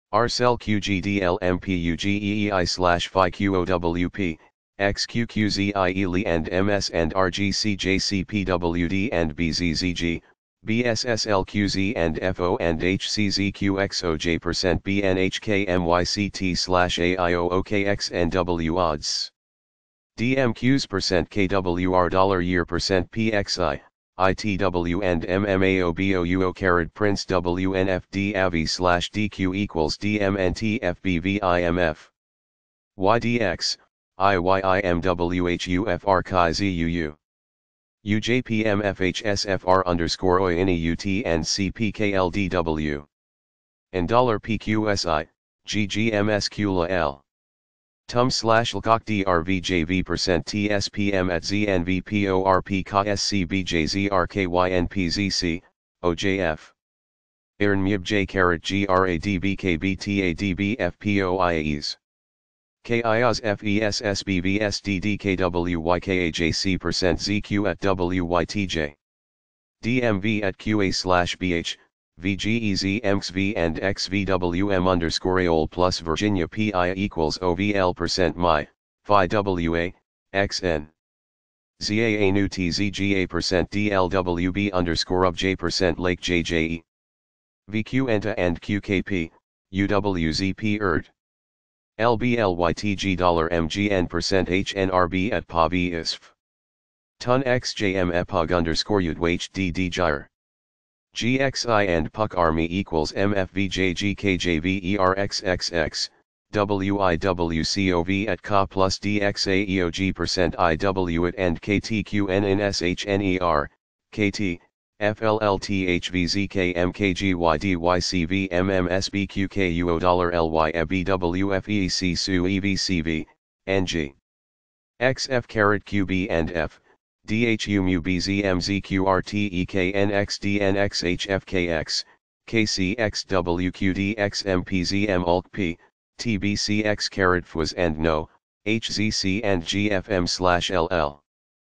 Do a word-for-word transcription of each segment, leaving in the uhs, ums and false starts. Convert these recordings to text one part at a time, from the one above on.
Arcel Q G D L M P U G E E I slash Phi Q O W P, X Q Q Z I E L I and M S and R G C J C P W D and B Z Z G, B S S L Q Z and F O and H C Z Q X O J percent B N H K M Y C T slash A I O O K X N W odds. D M Qs percent K W R dollar year percent P X I. I T W and M M A O B O U O carat prince W N F D A V slash D Q equals D M N T F B V I M F. Y D X, I Y I M W H U F R Chi Z U U. U J P M F H S F R underscore O I N E U T and C P K L D W. And dollar P Q S I, G G M S Q L A L. Tum slash lcock drvjv percent tspm at znvporp ka scbjzrkynpzc, ojf. Aaron mybj carat gradbkbtadbfpoiaes. Kios fessbvsddkwykajc percent zq at wytj. Dmv at qa slash bh. VGEZMXV and XVWM underscore AOL plus Virginia P I equals O V L percent my, Phi W A, X N. Z A A new T Z G A percent D L W B underscore of J percent Lake J J E. V Q ENTA and Q K P, U W Z P E R D. L B L Y T G dollar M G N percent H N R B at P A V I S F. Ton X J M E P U G underscore U D W H D D Gyre. G X I and P U C Army equals M F V J G K J V E R X X X, W I W C O V at K plus D X A E O G percent I W at and K T Q N N S H N E R, K T, F L L T H V Z K M K G Y D Y C V M M S B Q K U O dollar L Y E B W F E C S U E V C V, N G. X F carat Q B and F. D H U M U B Z M Z Q R T E K N X D N X H F K X, K C X W Q D X M P Z M U L C P, T B C X carat F W S and no, H Z C and G F M slash L L.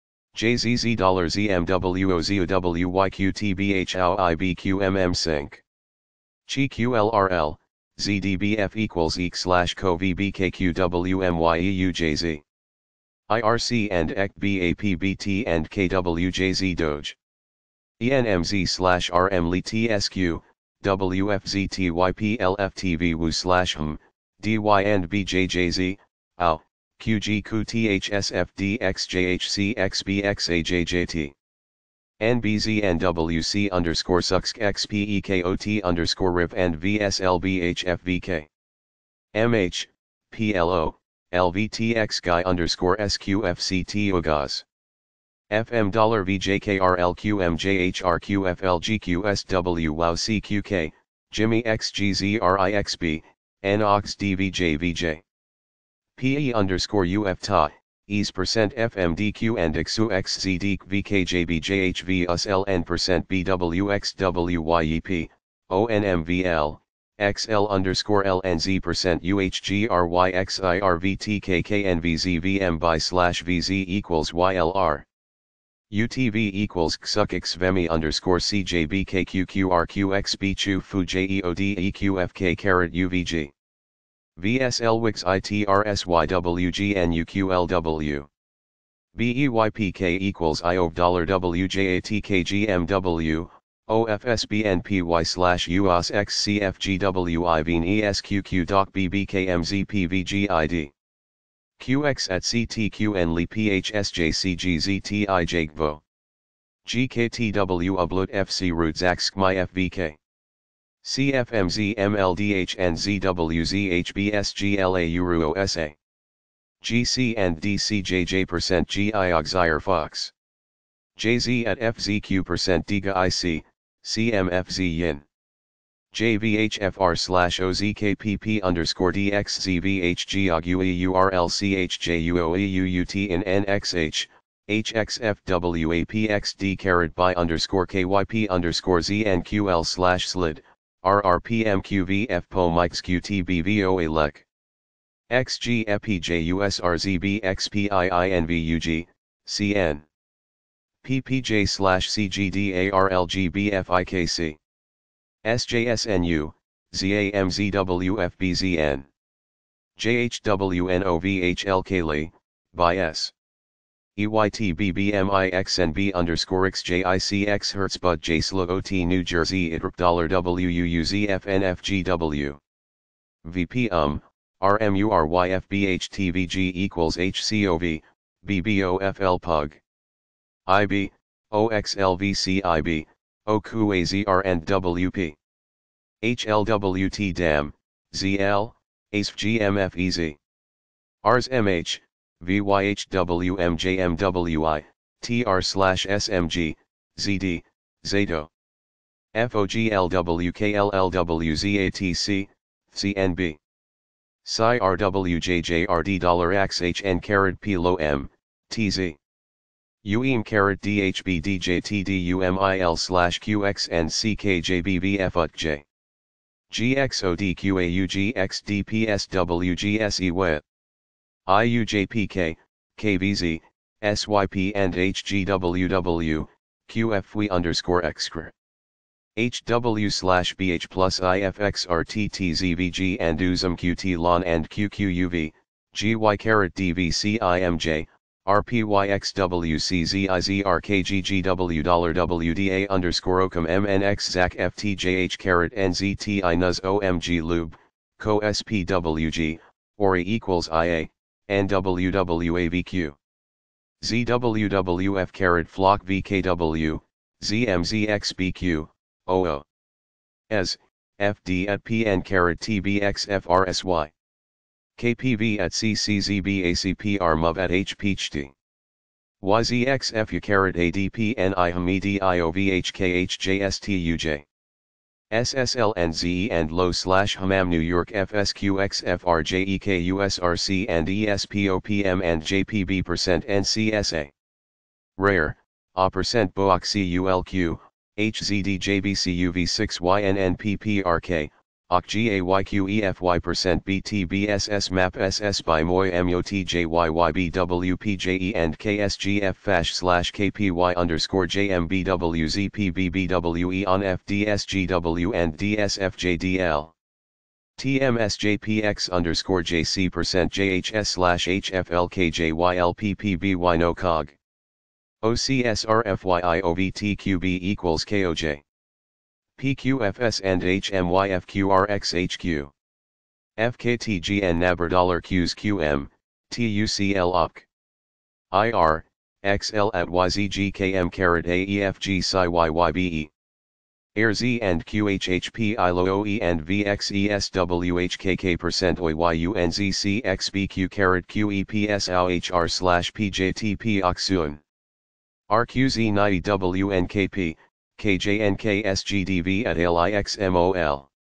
J Z Z dollar Z M W O Z O W Y Q T B H O I B Q M M sync. Chi Q L R L, Z D B F equals E slash C O V B K Q W M Y E U J Z. I R C and E C B A P B T and K W J Z Doge. E N M Z slash R M L I T S Q, W F Z T Y P L F T V W slash H M, D Y and B J J Z, O W, Q G Q T H S F D X J H C X B X A J J T. N B Z N W C underscore suxk X P E K O T underscore R I V and V S L B H F V K. M H, P L O. L V T X guy underscore S Q F C T O G A S. F M dollar V J K R L Q M J H R Q F L G Q S W W C Q K, Jimmy X G Z R I X B, N O X D V J V J. P E underscore U F T A, E's percent F M D Q and X U X Z D V K J B J H V U S L N percent B W X W Y E P, O N M V L. X L underscore L N Z percent U H G R Y X I R V T K K N V Z V M by slash V Z equals Y L R. U T V equals Xukix Vemi underscore C J B K Q Q R Q X B Chu Fu J E O D E Q F K carat U V G. V S L Wix I T R S Y W G N U Q L W. B E Y P K equals I O V dollar W J A T K G M W. O F S B N P Y slash U A S X C F G W I V N E S Q Q doc B B K M Z P V G I D. Q X at C T Q N L I P H S J C G Z T I J G V O. G K T W Ublut F C Root Zax My F V K. C F M Z M L D H N Z W Z H B S G L A U R U O S A. G C and D C J J percent G I Auxire Fox. J Z at F Z Q percent D G A I C. C M F Z Yin. J V H F R slash O Z K P P underscore D X Z V H G O G U E U R L C H J U O E U U T in N X H, H X F W A P X D carat by underscore K Y P underscore Z N Q L slash slid, R R P M Q V F P O Mix Q T B V O A Lec. X G F P J U S R Z B X P I I N V U G, C N. P P J slash C G D A R L G B F I K C. S J S N U, ZAMZWFBZN. JHWNOVHLK by S. EYTBBMIXNB underscore XJICX Hertz Bud JSLOT New Jersey I D R P dollar WUUZFNFGW. VP um, RMURYFBHTVG equals HCOV, BBOFL Pug. IB, OXLVCIB, OQAZR and WP. HLWT DAM, ZL, ACEFGMFEZ. ARS MH, VYHWMJMWI, TR slash SMG, ZD, Zato. FOGLWKLLWZATC, CNB. Psi RWJJRD dollar XHN carat P low M, TZ. UEM carat DHBDJTDUMIL slash QXNCKJBVFUTJ. GXODQAUGXDPSWGSE WET. IUJPK, KVZ, SYP and HGWW, QFW underscore XCR. HW slash BH plus IFXRTTZVG and UZUMQT LON and QQUV, GY carat DVCIMJ, RPYXWCZIZRKGGW dollar WDA underscore OCUM MNX ZAC FTJH carat NZTI NUS OMG Lube, CO SPWG, ORI equals IA, NWWAVQ. ZWWF carat flock VKW, ZMZXBQ, OO. As, FD at PN carat TBXFRSY. KPV at CCZBACPR at HPHT. YZXFU carat ADPNI HAMEDIOVHKHJSTUJ. SSL and ZE and low slash Hamam New York FSQXFRJEKUSRC and ESPOPM and JPB percent NCSA. Rare, A percent BOXCULQ, HZDJBCUV6YNNPPRK, OCGAYQEFY percent BTBSS MAP SS by MOI MOTJYYBWPJE and KSGF FASH slash KPY underscore JMBWZPBBWE on FDSGW and DSFJDL. TMSJPX underscore JC percent JHS slash HFLKJYLPPBY no cog. OCSRFYIOVTQB equals KOJ. PQFS and HMYFQRXHQ. FKTGN Nabber dollar Qs QM, TUCL O C. IR, XL at YZGKM carat AEFG Psi YYBE. AIRZ and QHHP ILOE and VXESWHKK percent OYUNZCXBQ carat QEPSOHR slash PJTP Oxun. RQZ ninety WNKP, KJNKSGDV at LIXMOL.